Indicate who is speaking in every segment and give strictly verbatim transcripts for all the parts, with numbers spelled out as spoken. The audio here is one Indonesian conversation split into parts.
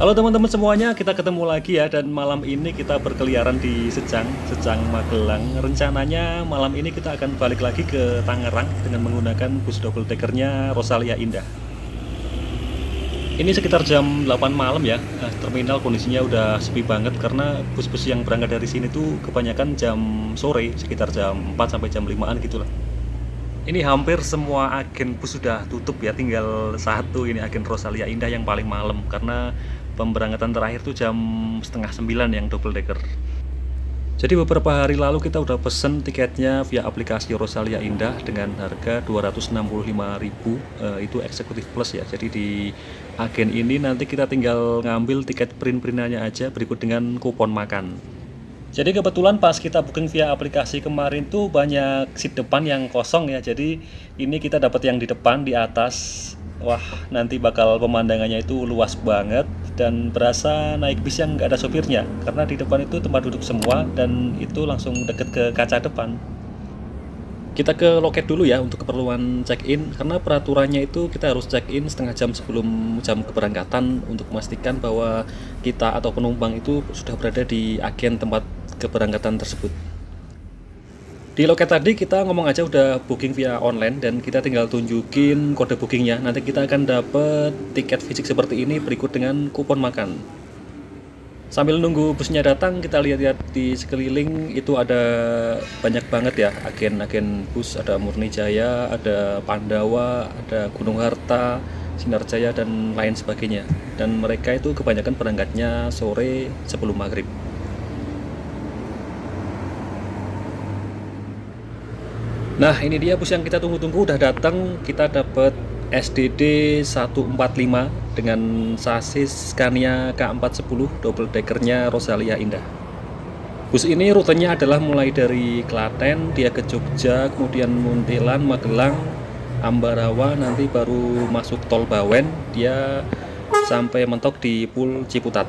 Speaker 1: Halo teman-teman semuanya, kita ketemu lagi ya. Dan malam ini kita berkeliaran di Sejang, Sejang Magelang. Rencananya malam ini kita akan balik lagi ke Tangerang dengan menggunakan bus double deckernya Rosalia Indah. Ini sekitar jam delapan malam ya. Nah, terminal kondisinya udah sepi banget karena bus-bus yang berangkat dari sini tuh kebanyakan jam sore, sekitar jam empat sampai jam limaan gitu lah. Ini hampir semua agen bus sudah tutup ya, tinggal satu ini agen Rosalia Indah yang paling malam karena pemberangkatan terakhir tuh jam setengah sembilan yang double decker. Jadi beberapa hari lalu kita udah pesen tiketnya via aplikasi Rosalia Indah dengan harga dua ratus enam puluh lima ribu, e, itu eksekutif plus ya. Jadi di agen ini nanti kita tinggal ngambil tiket print-printannya aja berikut dengan kupon makan. Jadi kebetulan pas kita booking via aplikasi kemarin tuh banyak seat depan yang kosong ya. Jadi ini kita dapat yang di depan di atas. Wah, nanti bakal pemandangannya itu luas banget dan berasa naik bis yang nggak ada sopirnya. Karena di depan itu tempat duduk semua dan itu langsung deket ke kaca depan. Kita ke loket dulu ya untuk keperluan check-in. Karena peraturannya itu kita harus check-in setengah jam sebelum jam keberangkatan untuk memastikan bahwa kita atau penumpang itu sudah berada di agen tempat keberangkatan tersebut. Di loket tadi kita ngomong aja udah booking via online dan kita tinggal tunjukin kode bookingnya. Nanti kita akan dapet tiket fisik seperti ini berikut dengan kupon makan. Sambil nunggu busnya datang, kita lihat-lihat di sekeliling itu ada banyak banget ya agen-agen bus. Ada Murni Jaya, ada Pandawa, ada Gunung Harta, Sinar Jaya dan lain sebagainya. Dan mereka itu kebanyakan berangkatnya sore sebelum maghrib. Nah, ini dia bus yang kita tunggu-tunggu udah datang. Kita dapat S D D seratus empat puluh lima dengan sasis Scania K empat sepuluh double deckernya Rosalia Indah. Bus ini rutenya adalah mulai dari Klaten, dia ke Jogja, kemudian Muntilan, Magelang, Ambarawa, nanti baru masuk tol Bawen, dia sampai mentok di Pul Ciputat.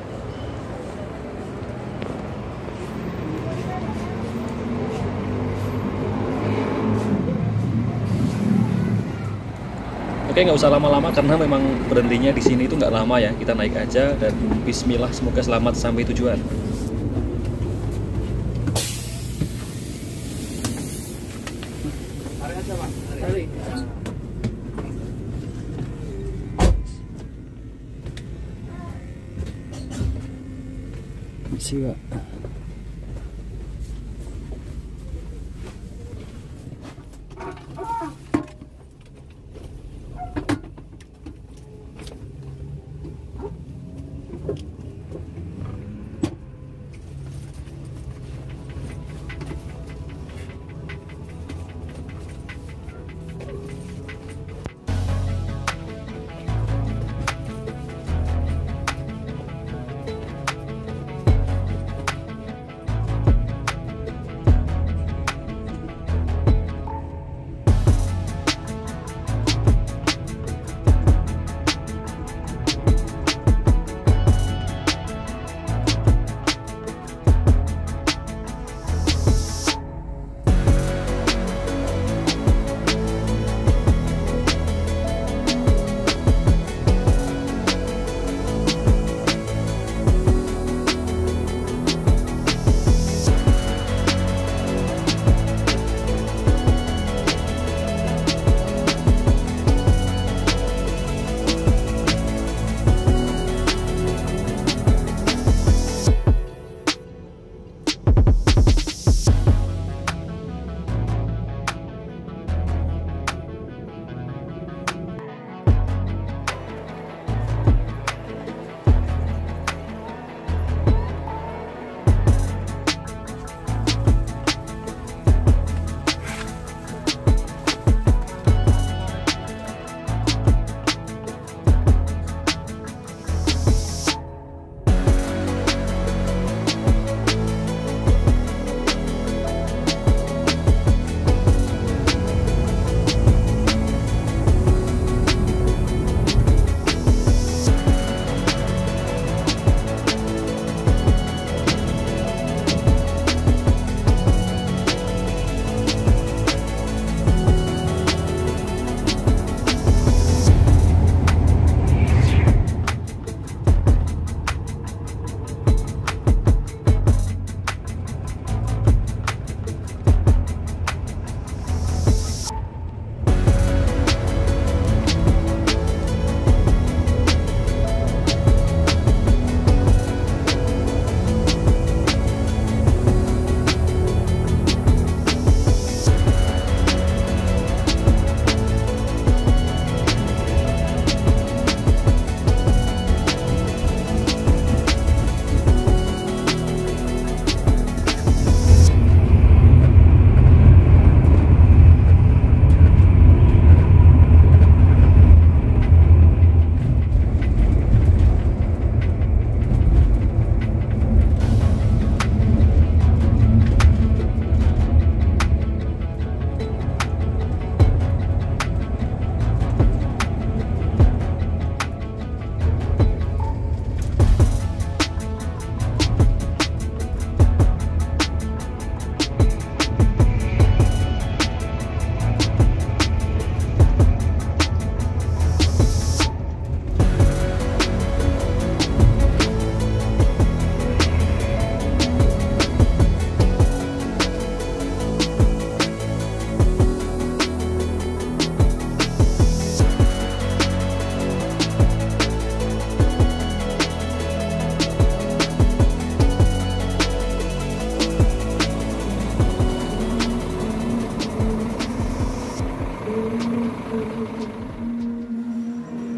Speaker 1: Oke, nggak usah lama-lama karena memang berhentinya di sini itu nggak lama ya. Kita naik aja dan bismillah, semoga selamat sampai tujuan. Siwa.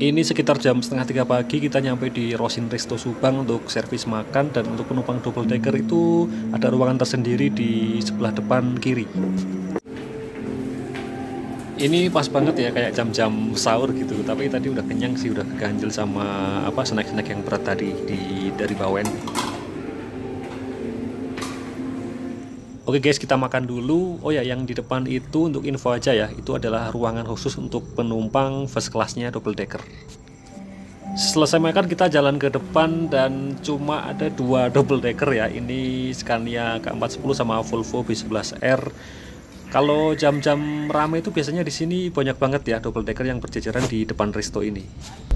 Speaker 1: Ini sekitar jam setengah tiga pagi kita nyampe di Rosin Resto Subang untuk servis makan, dan untuk penumpang double decker itu ada ruangan tersendiri di sebelah depan kiri. Ini pas banget ya, kayak jam-jam sahur gitu, tapi tadi udah kenyang sih, udah keganjel sama apa snack-snack yang berat tadi di dari Bawen. Oke guys, kita makan dulu. Oh ya, yang di depan itu untuk info aja ya, itu adalah ruangan khusus untuk penumpang first classnya double decker. Selesai makan kita jalan ke depan dan cuma ada dua double decker ya. Ini Scania K empat sepuluh sama Volvo B sebelas R. Kalau jam-jam rame itu biasanya di sini banyak banget ya double decker yang berjejeran di depan resto ini.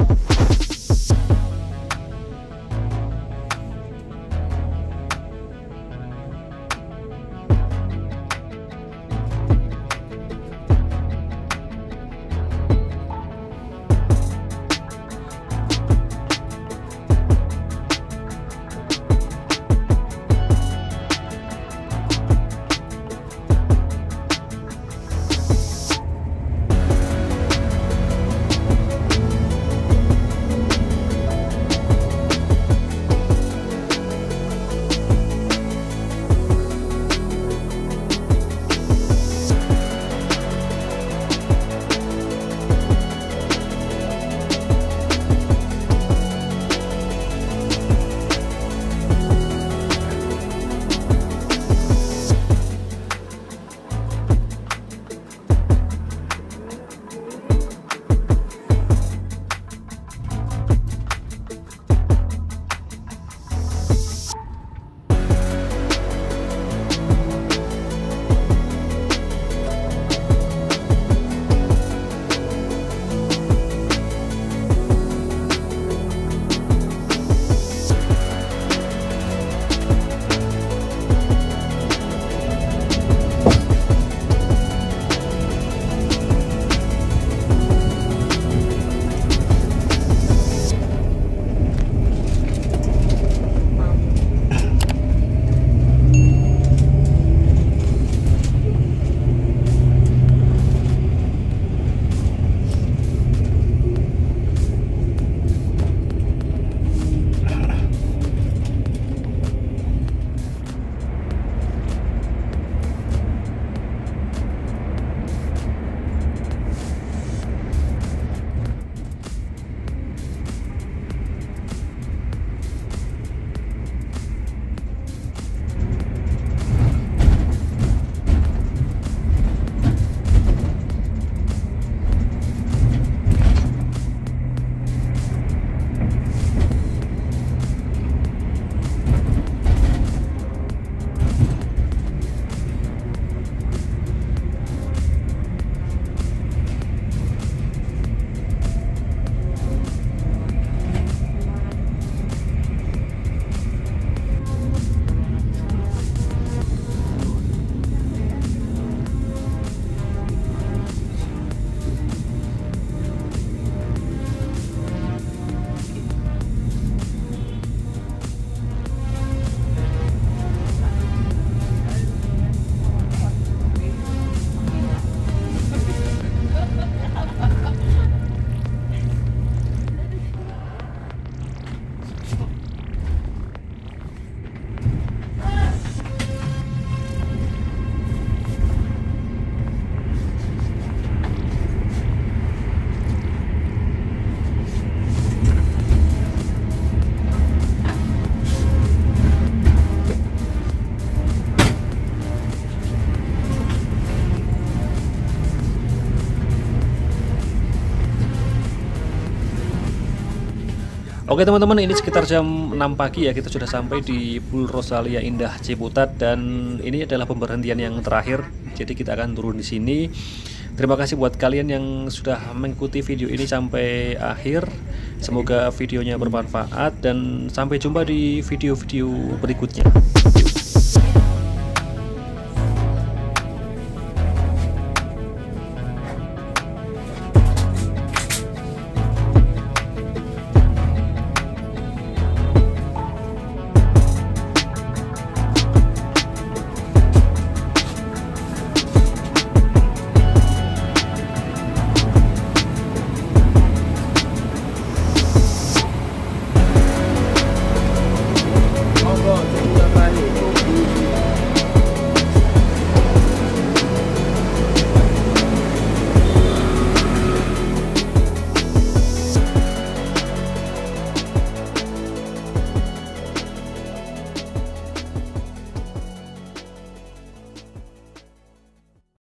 Speaker 1: Oke teman-teman, ini sekitar jam enam pagi ya, kita sudah sampai di Bul Rosalia Indah Ciputat, dan ini adalah pemberhentian yang terakhir. Jadi kita akan turun di sini. Terima kasih buat kalian yang sudah mengikuti video ini sampai akhir. Semoga videonya bermanfaat dan sampai jumpa di video-video berikutnya.